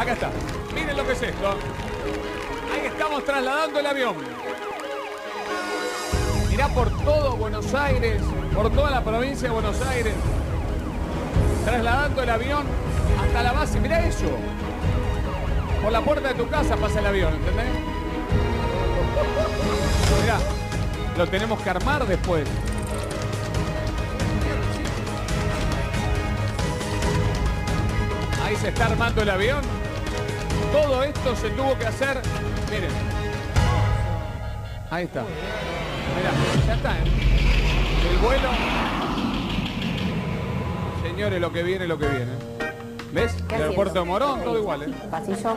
Acá está. Miren lo que es esto. Ahí estamos trasladando el avión. Mirá por todo Buenos Aires, por toda la provincia de Buenos Aires. Trasladando el avión hasta la base. Mirá eso. Por la puerta de tu casa pasa el avión, ¿entendés? Mirá, lo tenemos que armar después. Ahí se está armando el avión. Todo esto se tuvo que hacer. Miren. Ahí está. Mirá, ya está, ¿eh? El vuelo. Señores, lo que viene, lo que viene. ¿Ves? El aeropuerto de Morón, todo igual, ¿eh? Pasillo.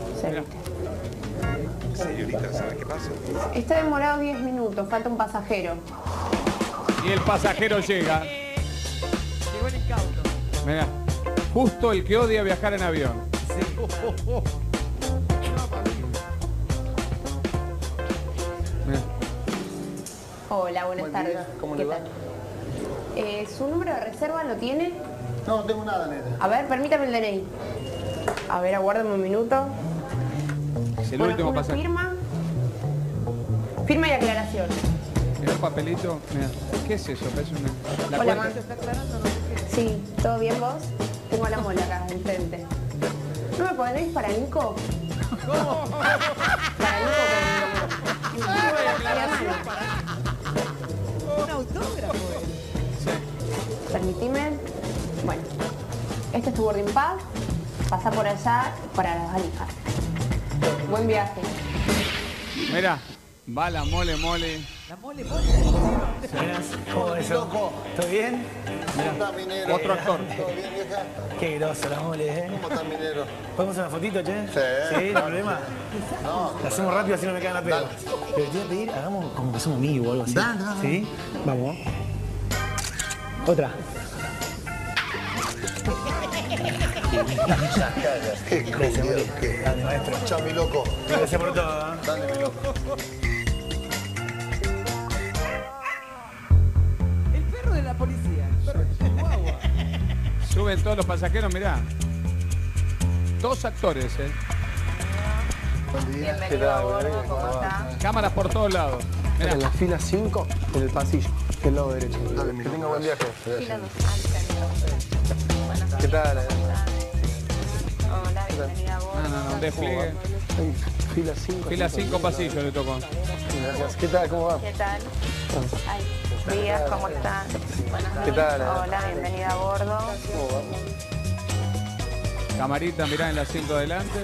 Señorita, ¿sabe qué pasa? Está demorado 10 minutos, falta un pasajero. Y el pasajero llega. Llegó el incauto. Mirá, justo el que odia viajar en avión. Sí. Mirá. Hola, buenas tardes. ¿Cómo ¿Qué le va? tal? ¿Su número de reserva lo tiene? No, no tengo nada, neta. A ver, permítame el DNI. A ver, aguárdame un minuto. Es el Bueno, último una pasajero. firma. Firma y aclaración. Mirá el papelito. Mirá. ¿Qué es eso? Parece una... la Hola, cuenta. ma. ¿Te está aclarando? No sé qué. Sí, ¿todo bien vos? Tengo la mola acá enfrente. ¿No me podéis para Nico? ¿Cómo? Para Nico con... Un autógrafo. Permitime. Bueno, este es tu boarding pass. Pasa por allá para las valijas. Buen viaje. Mirá, va la mole mole. La mole, mole. Buenas, ¿cómo es eso? ¿Todo bien? ¿Cómo está, minero? Otro actor. ¿Todo bien, vieja? Qué grosso la mole, ¿eh? ¿Cómo está, minero? ¿Podemos hacer una fotito, che? Sí. ¿Sí? ¿No hay problema? No, La hacemos rápido, así no me quedan a pedo. Dale. Pero te voy a pedir, hagamos como que somos amigos o algo así. Dale, dale. ¿Sí? Vamos. Otra. qué Gracias, culiao, Moli. qué. Dale, maestro. Chao, mi loco. Gracias por todo, ¿eh? Dale, mi loco. El perro de la policía. El perro de Chihuahua. Suben todos los pasajeros, mirá. Dos actores, ¿eh? Buen día. Bienvenido a bordo, ¿cómo está? Cámaras por todos lados. Mirá. En la fila 5, en el pasillo, que es el lado derecho. Dale, mi Que loco. tenga buen viaje. Fila 2. ¿Qué tal? Hola, bienvenida a bordo. No, despliegue. Ay, fila 5. Fila 5 pasillos le tocó. Gracias. ¿Qué tal? ¿Cómo va? ¿Qué tal? Ay, días, ¿cómo están? Buenos días. ¿Qué tal? Hola, bienvenida a bordo. ¿Cómo va? Camarita, mirá en el asiento adelante.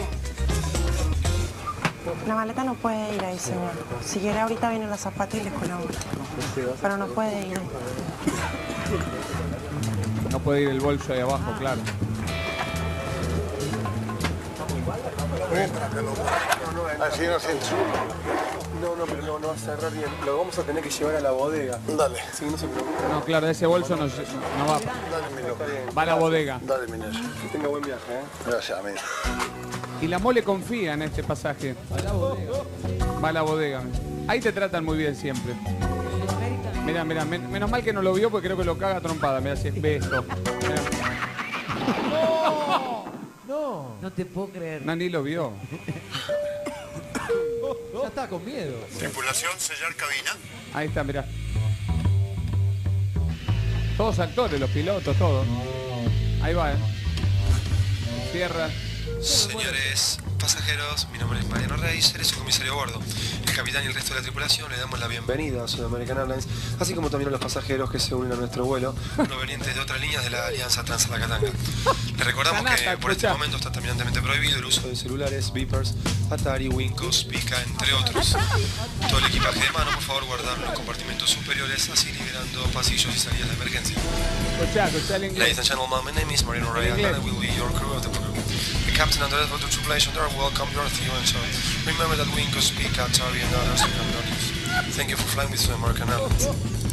La maleta no puede ir ahí, señor. Si quiere, ahorita vienen los zapatos y les colabora. Pero no puede ir ahí. No puede ir el bolso ahí abajo, claro. Así no se ensucia. No, pero no va a cerrar bien. Lo vamos a tener que llevar a la bodega. Dale, Sí, no se preocupe. No, claro, ese bolso no va. dale, mi loco. Va a la bodega. Dale, minero. Que tenga buen viaje, ¿eh? Gracias, amigo. Y la mole confía en este pasaje. Va a la bodega. Ahí te tratan muy bien siempre. Mirá, menos mal que no lo vio porque creo que lo caga a trompada. Mirá, si ve esto. Mirá. No. No te puedo creer. No, ni lo vio. Ya está con miedo. Tripulación, sellar cabina. Ahí está, mirá. Todos actores, los pilotos, todos. Ahí va, Cierra. Señores pasajeros, mi nombre es Mariano Rey, seré su comisario a bordo. El capitán y el resto de la tripulación le damos la bienvenida a Sudamerican Airlines, así como también a los pasajeros que se unen a nuestro vuelo, provenientes de otras líneas de la Alianza Transalacatanga. Les recordamos que por este momento está terminantemente prohibido el uso de celulares, beepers, Atari, Wincos, Pica, entre otros. Todo el equipaje de mano, por favor, guardarlo en los compartimentos superiores, así liberando pasillos y salidas de emergencia. Escuchá el inglés. Ladies and gentlemen, my name is Mariano Rey, and I will be your crew of the program. The captain and the rest of the tripulation are welcome to our theme and so remember that Wincos, Pica, Atari, and others you cannot use. Thank you for flying with American Airlines.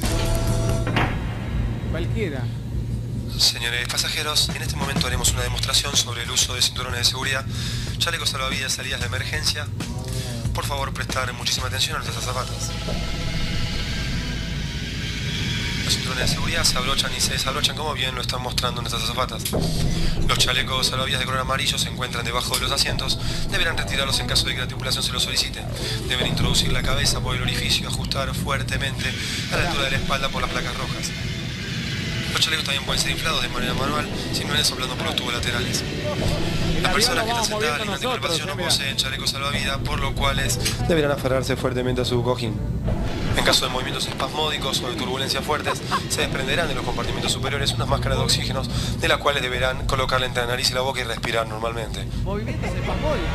Cualquiera. Señores pasajeros, en este momento haremos una demostración sobre el uso de cinturones de seguridad, chalecos salvavidas, salidas de emergencia. Por favor, prestar muchísima atención a nuestras azafatas. cinturones de seguridad se abrochan y se desabrochan como bien lo están mostrando nuestras azafatas. Los chalecos salvavidas de color amarillo se encuentran debajo de los asientos. Deberán retirarlos en caso de que la tripulación se lo solicite. Deben introducir la cabeza por el orificio y ajustar fuertemente a la altura de la espalda por las placas rojas. Los chalecos también pueden ser inflados de manera manual, simplemente soplando por los tubos laterales. Las personas que están sentadas en la tripulación no poseen chalecos salvavidas, por lo cuales deberán aferrarse fuertemente a su cojín. En caso de movimientos espasmódicos o de turbulencias fuertes, se desprenderán de los compartimentos superiores unas máscaras de oxígeno, de las cuales deberán colocarla entre la nariz y la boca y respirar normalmente. Movimientos espasmódicos.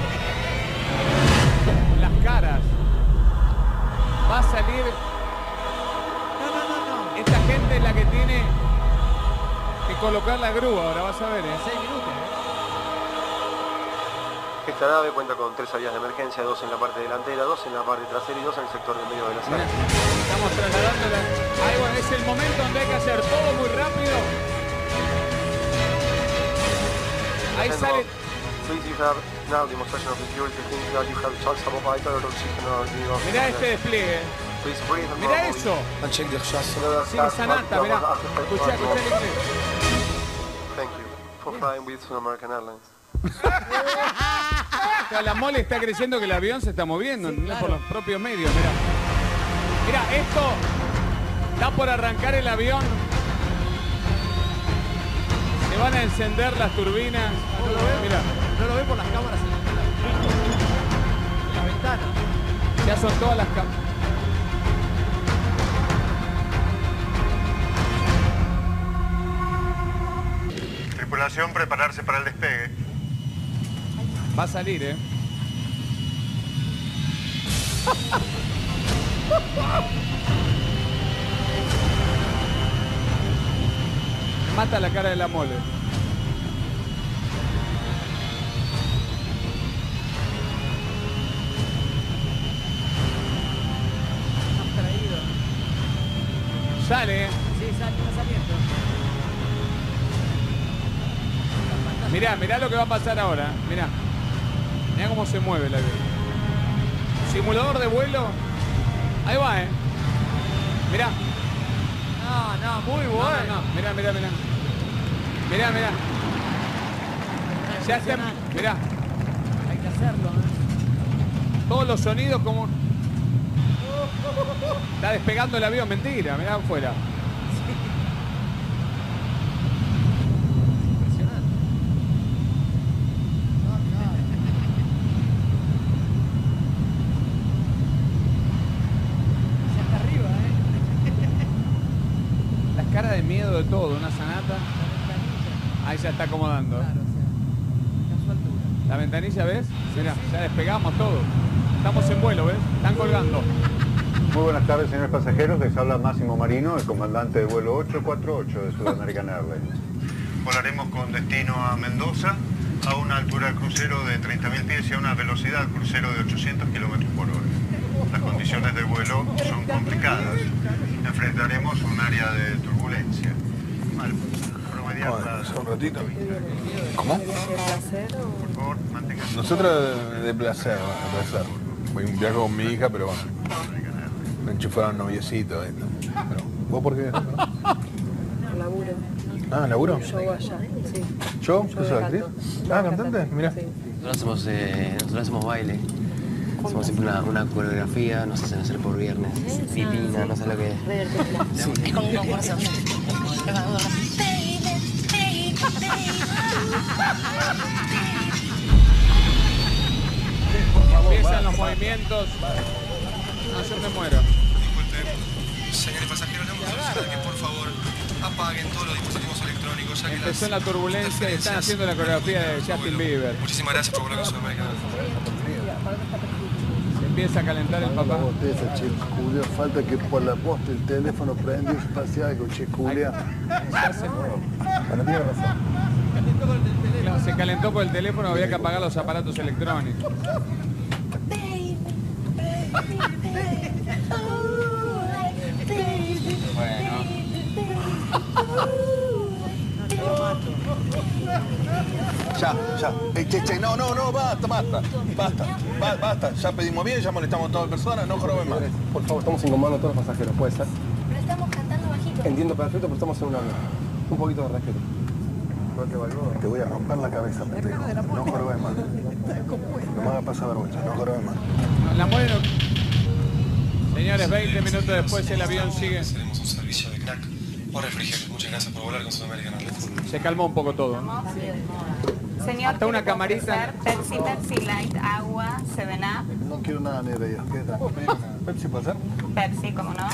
Las caras. Va a salir... No. Esta gente es la que tiene que colocar la grúa, ahora vas a ver, 6 minutos, Esta nave cuenta con 3 salidas de emergencia, 2 en la parte delantera, 2 en la parte trasera y 2 en el sector del medio de la sala. Estamos trasladándola. Ahí bueno, es el momento donde hay que hacer todo muy rápido. Ahí sale. Please you have now demonstration of security things that you have charged some vital or oxygen or Mirá este despliegue. Please breathe Mirá eso. and check the exhaust. Sí, Sanata, mirá. Escuchá el inglés. Thank you for flying with American Airlines. La mole está creyendo que el avión se está moviendo, ¿entendés? Por los propios medios, mirá. Mirá, esto está por arrancar el avión. Se van a encender las turbinas. Mirá. No lo ve por las cámaras en la ventana. Ya son todas las cámaras. Tripulación, prepararse para el despegue. Va a salir, ¿eh? Mata la cara de la mole. Sale. Sí, está saliendo. Mirá lo que va a pasar ahora. Mirá cómo se mueve el avión. Simulador de vuelo. Ahí va, Mirá. No, muy bueno. No. Mirá. Ya está. Mirá. Hay que hacerlo, Todos los sonidos como... Está despegando el avión, mentira. Mirá afuera. Cara de miedo de todo, una Sanata. Ahí ya está acomodando. Claro, o sea, a su altura. La ventanilla, ¿ves? Mirá, ya despegamos todo. Estamos en vuelo, ¿ves? Están colgando. Muy buenas tardes, señores pasajeros. Les habla Máximo Marino, el comandante de vuelo 848 de Sudamerican Airlines. Volaremos con destino a Mendoza, a una altura de crucero de 30.000 pies y a una velocidad de crucero de 800 kilómetros por hora. Las condiciones de vuelo son complicadas. Enfrentaremos un área de turbulencia. Al promediar un ratito. ¿Cómo? Por favor, manténganse. Nosotros de placer. Voy un viaje con mi hija, pero bueno. Me enchufaron noviecito. Pero, ¿vos por qué? Laburo. Ah, ¿laburo? Yo allá, sí. ¿Yo? ¿Sos actriz? Ah, ¿cantante? Mirá. Nosotros hacemos baile. Hacemos siempre una coreografía, nos hacen hacer por viernes. Divina, no sé lo que es. Sí. Es como un concurso. Empiezan los movimientos. No, yo me muero. Disculpen, señores pasajeros, le vamos a solicitar que por favor apaguen todos los dispositivos electrónicos. Ya que Empezó en la turbulencia y están haciendo la coreografía de Justin Bieber. Muchísimas gracias por volar con Sudamerican. Se empieza a calentar el papá. Julio, falta que por la posta el teléfono prende y pase algo, che, Julia. Bueno, tiene razón. Claro, se calentó por el teléfono, había que apagar los aparatos electrónicos. Bueno. Ya. Che, no, basta. Ya pedimos bien, ya molestamos a todas las personas, no joroben más. Por favor, estamos incomodando a todos los pasajeros, ¿puede ser? Pero estamos cantando bajito. Entiendo perfecto, pero estamos en un avión. Un poquito de respeto. Te voy a romper la cabeza, pendejo. No jorobes más. No me hagas pasar vergüenza, no jorobes más. La Mole no... Señores, 20 minutos después el avión sigue. Haremos un servicio de crack o refrigerio. Muchas gracias por volar con Sudamerican Airlines. Se calmó un poco todo, ¿no? Señor, hasta una camarita. Pepsi, Pepsi Light, agua, 7up. No quiero nada negra yo. ¿Qué tal? ¿Pepsi puede ser? Pepsi, ¿cómo no?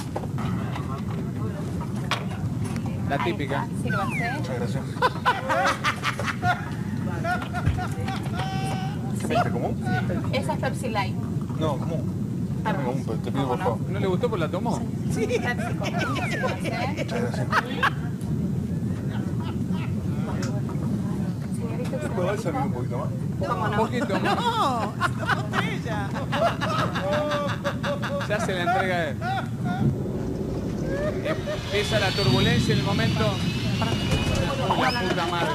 La típica. Ahí está, sírvase. Muchas gracias. Sí. ¿Pepsi común? Esa es Pepsi Light. No, común. Común, te pido por favor. ¿No le gustó por la tomó? Sí. Pepsi común, sírvase. Muchas gracias. Señorita, ¿Puedo servir un poquito más? ¿cómo no? Un poquito más. No, esta botella. Se hace la entrega de... Empieza la turbulencia en el momento... La puta madre.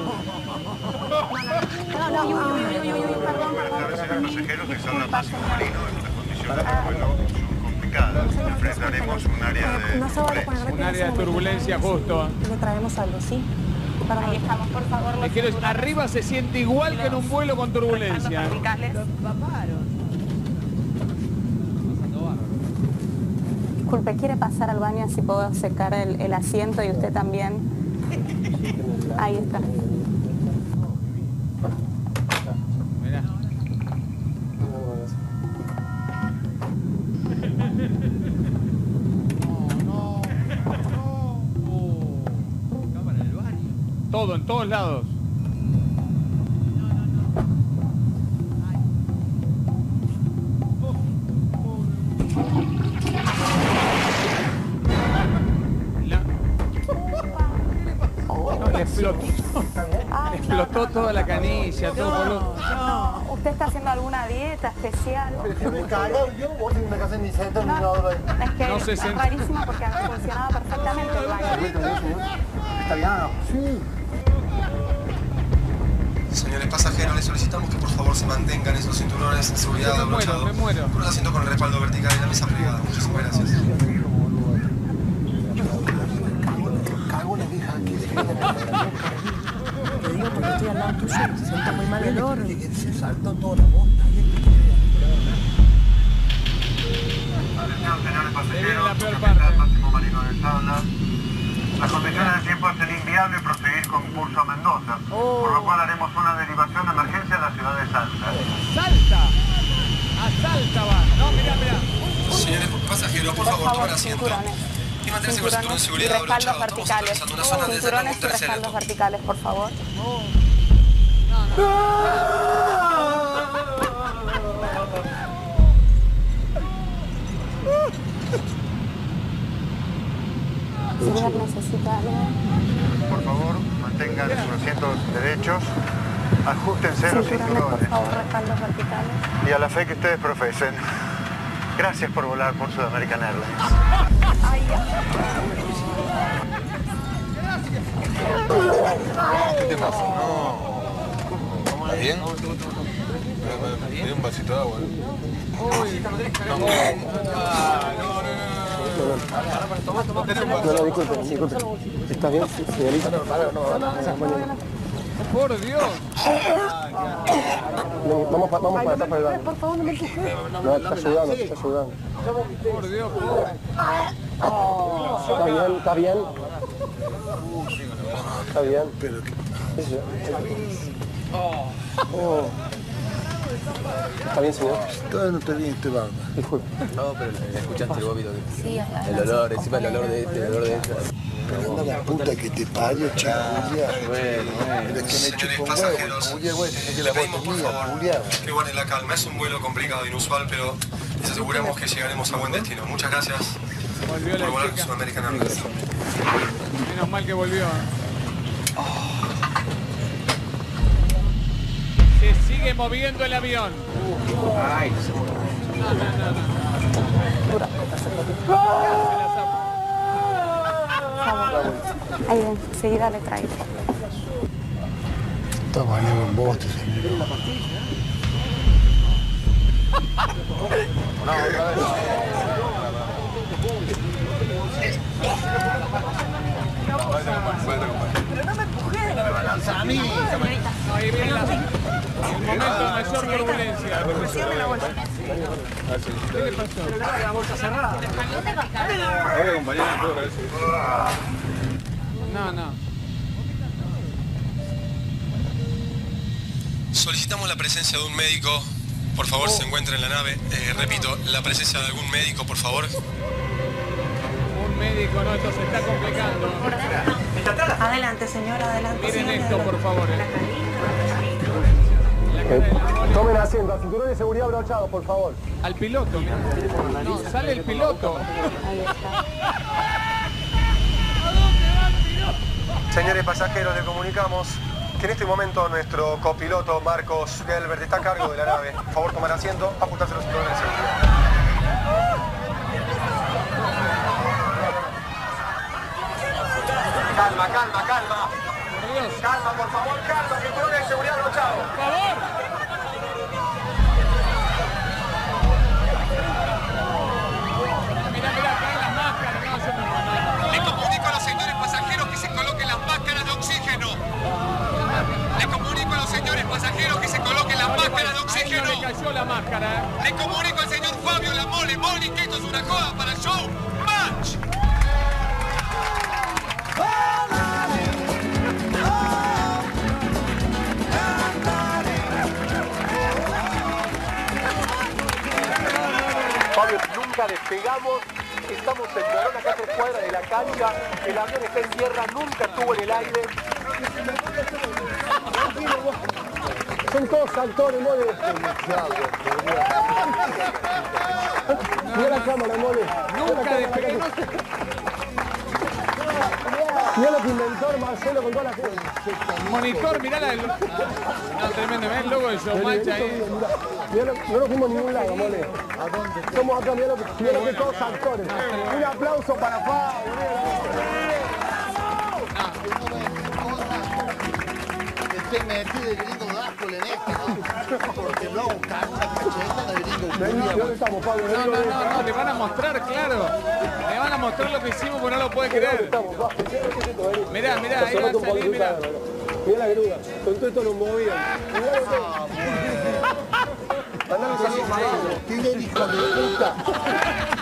Buenas tardes, pasajeros. Les habla Máximo Marino. Las condiciones del vuelo son complicadas. Enfrentaremos un área de turbulencia. Un área de turbulencia justo. Le traemos algo, ¿sí? Ahí estamos, por favor. Le quiero decir, arriba se siente igual que en un vuelo con turbulencia. Disculpe, ¿quiere pasar al baño así puedo secar el asiento y usted también? Ahí está. Mirá. Todo, en todos lados. Explotó toda la canilla, todo boludo. No, ¿usted está haciendo alguna dieta especial? Me cago yo, vos en una casa ni centro ni nada. Es que No se es siente. rarísimo porque funcionaba perfectamente el baño. Está bien, sí. Señores pasajeros, les solicitamos que por favor se mantengan esos cinturones de seguridad Me muero, abrochados. me muero. Con un asiento con el respaldo vertical y la mesa plegada. Muchísimas gracias. Cago en la vieja aquí. Te digo porque estoy al lado tuyo, se siente muy mal el olor. Se saltó toda la bosta. Atención, señores la pasajeros. peor Capitán parte. Máximo Marino de Tabla. Las condiciones del tiempo hacen inviable proseguir con curso a Mendoza, por lo cual haremos una derivación de emergencia a la ciudad de Salta. ¡Salta! ¡A Salta va! No, mirá, mirá. Señores pasajeros, por favor, tomen asiento. Cinturones. Y manténganse con el cinturón de Cinturones y seguridad respaldos abrochado. Estamos verticales. atravesando una zona de Cinturones y derrame tercero. respaldos verticales, por favor. Señor, necesita algo. Por favor, mantengan sus asientos derechos, ajustense los Cinturones, por cinturones favor, respaldos verticales. y a la fe que ustedes profesen. Gracias por volar por Sudamerican Airlines. Ay, ya. ¿Qué te pasa? No. ¿Está bien? Me dio un vasito de agua. No, disculpe. ¿Está bien, señorita? Por Dios. Vamos para atrás para el baño. Por favor, no me empujes. No, está ayudando. Por Dios, pobre. Está bien. Está bien. Pero que... Está bien, señor. Todavía no está bien este barba. Disculpe. No, pero escuchaste el vómito. Sí, El olor, encima el olor de este, el olor de este. Pero anda la puta que te parió, chabulia. Bueno. Pero es que me Señores chupa un pasajeros, huevo. Julia, güey, tenés que le la pedimos bota por mía, favor Julia. que guarden la calma. Es un vuelo complicado e inusual, pero les aseguramos que llegaremos a buen destino. Muchas gracias Volvió por la volar con chica. Sudamerican Airlines. Menos mal que volvió. Se sigue moviendo el avión. Ay, Ahí ven, enseguida le traigo. Está valiendo un boste, señor. No, otra vez. Pero no me empujé. No me balanza a mí. Ahí viene el momento de mayor turbulencia. Cierre la bolsa. ¿Qué le pasó? Pero la bolsa cerrada. Ahora compañera, puedo ver si... No. Solicitamos la presencia de un médico. Por favor, se encuentra en la nave. Repito, la presencia de algún médico, por favor. Un médico, no, esto se está complicando. Adelante, señor, adelante. Miren señor, esto, por favor. Tomen asiento, al cinturón de seguridad abrochado, por favor. Al piloto, mira. No, sale el piloto. Señores pasajeros, les comunicamos que en este momento nuestro copiloto Marcos Gelbert está a cargo de la nave. Por favor, tomar asiento, ajustarse los cinturones de seguridad. Calma. Calma, por favor, calma, cinturones de seguridad abrochado. ¡Por favor! Mira, caen las máscaras. No, yo no. Le comunico a los señores pasajeros que se coloquen las máscaras de oxígeno. Le comunico a los señores pasajeros que se coloquen las máscaras de oxígeno. Ahí no le cayó la máscara, Le comunico al señor Fabio La Mole Moli que esto es una joda para el show match. Fabio, nunca despegamos, estamos en Morón, acá a 3 cuadras de la cancha, el avión está en tierra, nunca estuvo en el aire. Son todos actores, Mole. Mira la cámara, Mole. Nunca despegamos. Mira lo que inventó Marcelo con toda la gente. Monitor, mirá la... No, tremendo, mirá el logo de Showmatch ahí. Mirá, no nos fuimos a ningún lado, Mole. Somos acá, mirá lo que todos actores. Un aplauso para Fabio. Estoy metido y gringo Dáscol en esto, ¿no? Porque no buscar una cacheta de gringo. ¿Dónde estamos, Fabio? No, le van a mostrar, claro. Le van a mostrar lo que hicimos porque no lo puede creer. Mirá, ahí va a salir, mirá. Mirá la grúa, con todo esto nos movían. Mirá lo que... Andá un saludo, Tiene hijo de puta.